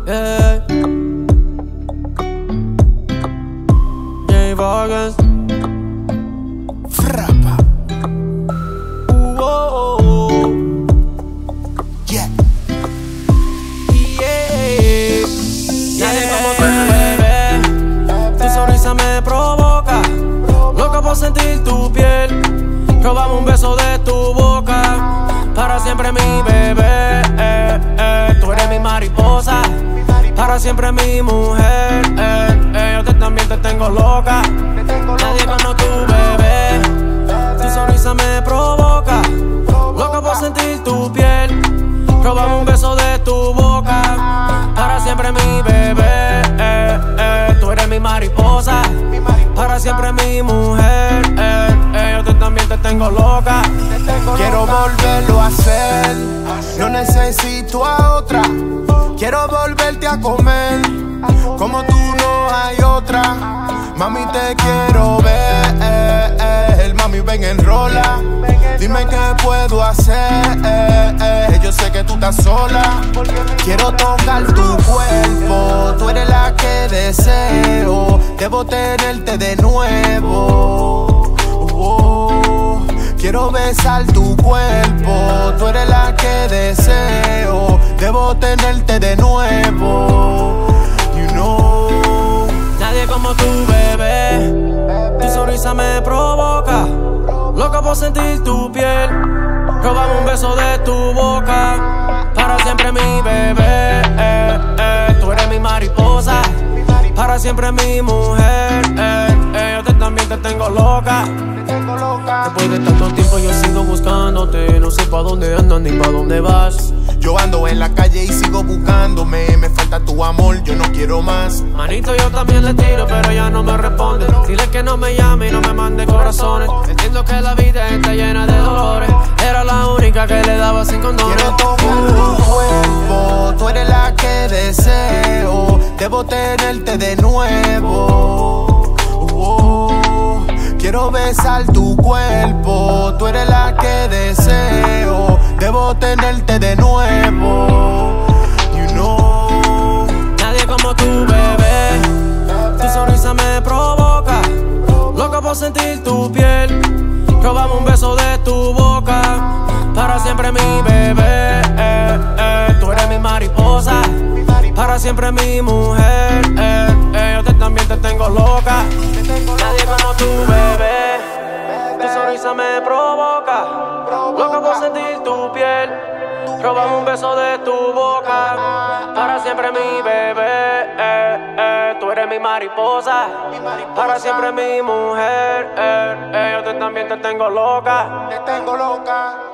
Yeah. J Vargas. Frapa. Yeah. Yeah. Nadie como tú, bebé. Tu sonrisa me provoca. Loca por sentir tu piel. Robame un beso de tu boca. Para siempre mi bebé. Tú eres mi mariposa. Para siempre mi mujer. Yo también te tengo loca. Nadie como tú, bebé. Tu sonrisa me provoca. Loca por sentir tu piel. Robame un beso de tu boca. Para siempre mi bebé. Tú eres mi mariposa. Para siempre mi mujer. Yo también te tengo loca. Quiero volverlo a hacer. No necesito a otra. Quiero volverte a comer. Como tú no hay otra. Mami, te quiero ver. Mami, ven, enrola. Dime qué puedo hacer. Yo sé que tú estás sola. Quiero tocar tu cuerpo. Tú eres la que deseo. Debo tenerte de nuevo. Quiero besar tu cuerpo. Tú eres la que deseo. Debo tenerte de nuevo. You know. Nadie como tú, bebé. Tu sonrisa me provoca. Loca por sentir tu piel. Robame un beso de tu boca. Para siempre mi bebé. Tú eres mi mariposa. Para siempre mi mujer. Yo también te tengo loca. Después de tanto tiempo yo sigo buscándote. No sé pa' dónde andas ni pa' dónde vas. Yo ando en la calle y sigo buscándome. Me falta tu amor, yo no quiero más. Manito, yo también le tiro, pero ella no me responde. Dile que no me llame y no me mande corazones. Entiendo que la vida está llena de dolores. Era la única que le daba sin condones. Quiero tocar tu cuerpo. Tú eres la que deseo. Debo tenerte de nuevo. Quiero besar tu cuerpo. Tú eres la que deseo. Debo tenerte de nuevo. You know. Nadie como tú, bebé. Tu sonrisa me provoca. Loca por sentir tu piel. Robame un beso de tu boca. Para siempre mi bebé. Tú eres mi mariposa. Para siempre mi mujer. Yo también te tengo loca. Nadie como tú, bebé. Tu sonrisa me provoca. Loca por sentir tu piel. Robame un beso de tu boca. Para siempre mi bebé. Tú eres mi mariposa. Para siempre mi mujer. Yo también te tengo loca. Te tengo loca.